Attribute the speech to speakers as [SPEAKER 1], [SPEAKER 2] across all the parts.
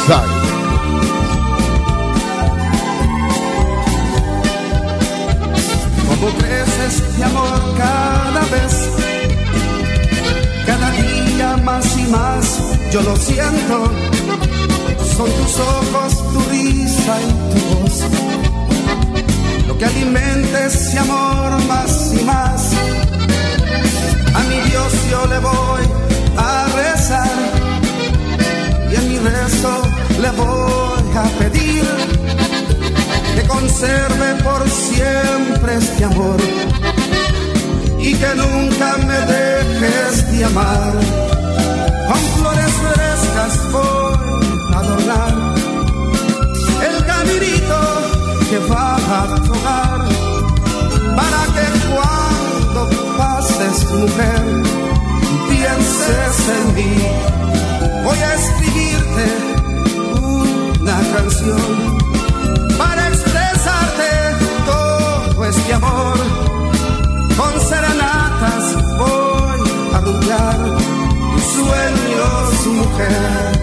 [SPEAKER 1] Como creces de amor cada vez, cada día más y más, yo lo siento. Son tus ojos, tu risa y tu voz, lo que alimenta ese amor más y más. A mi Dios yo le voy a rezar, y en mi rezo le voy a pedir que conserve por siempre este amor y que nunca me dejes de amar. Con flores frescas voy a adornar el caminito que va a tu hogar, para que cuando pases, mujer, pienses en mí. Voy a escribirte una canción para expresarte todo este amor. Con serenatas voy a arrullar tus sueños, mujer.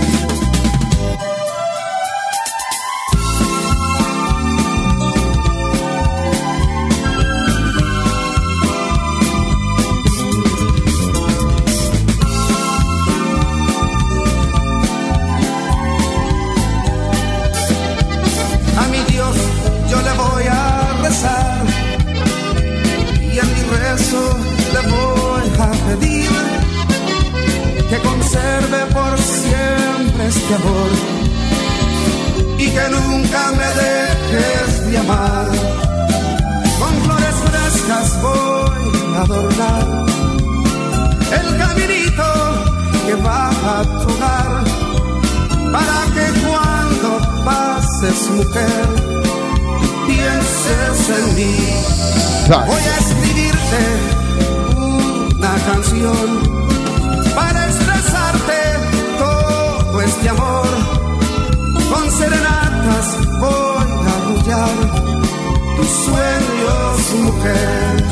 [SPEAKER 1] Y en mi rezo le voy a pedir que conserve por siempre este amor y que nunca me dejes de amar. Con flores frescas voy a adornar el caminito que va a tu hogar, para que cuando pases, mujer, pienses en mí. Voy a escribirte una canción para expresarte todo este amor. Con serenatas voy a arrullar tus sueños, mujer.